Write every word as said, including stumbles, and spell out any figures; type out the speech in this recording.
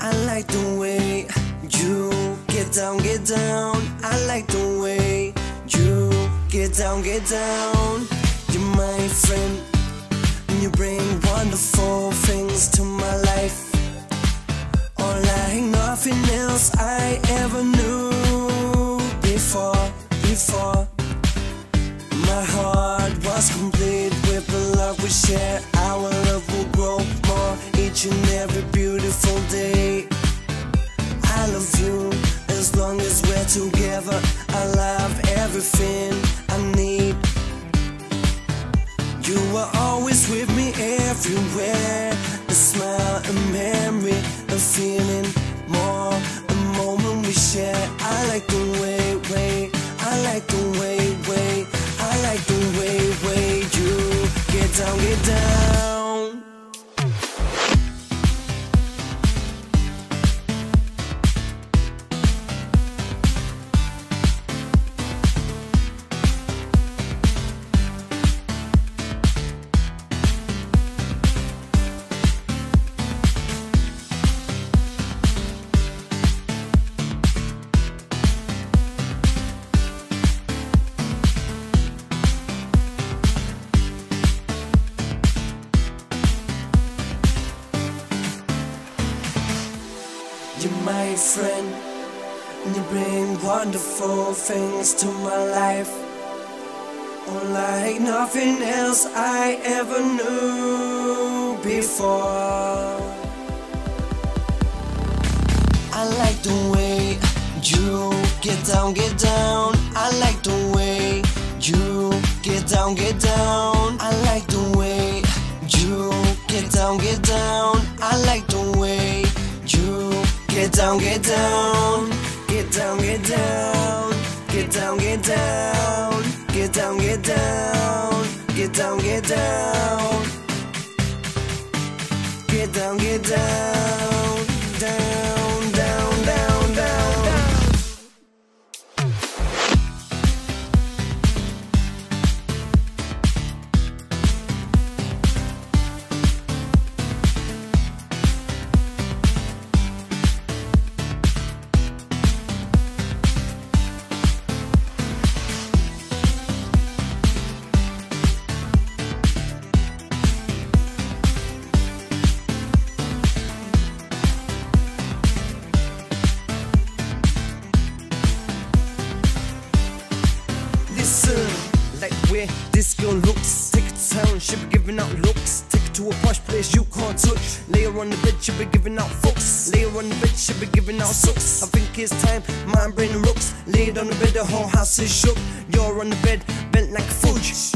I like the way you get down, get down. I like the way you get down, get down. You're my friend, and you bring wonderful things to my life. Or like nothing else I ever knew before, before. My heart was complete with the love we share. Our love will grow more each and every beautiful day. I love you as long as we're together. I love everything I need. You are always with me everywhere. A smile, a memory, a feeling more, a moment we share. I like the way, way, I like the way, way, I like the way, way you get down, get down. You're my friend, and you bring wonderful things to my life. Oh, like nothing else I ever knew before. I like the way you get down, get down. I like the way you get down, get down. I like the way you get down, get down. I like the way you get down, get down, get down, get down, get down, get down, get down, get down, get down, get down, get down, get down, down, down, down, down. Like where this girl looks. Take it to town, she be giving out looks. Take it to a posh place you can't touch. Lay her on the bed, she be giving out fucks. Lay her on the bed, she be giving out sucks. I think it's time, mind brain and rooks. Lay it on the bed, the whole house is shook. You're on the bed, bent like a fudge.